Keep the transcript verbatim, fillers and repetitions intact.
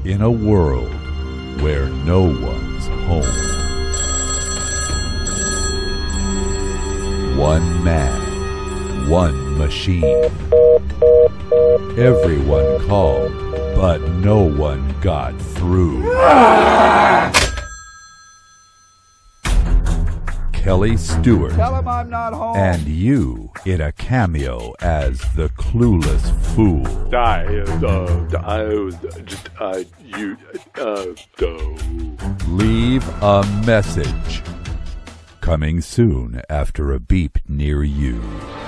in a world where no one's home. One man, one machine. Everyone called, but no one got through. Kelly Stewart. Tell him I'm not home. And you in a cameo as the clueless fool. I, uh, I was just, uh, you, uh, uh. Leave a message. Coming soon after a beep near you.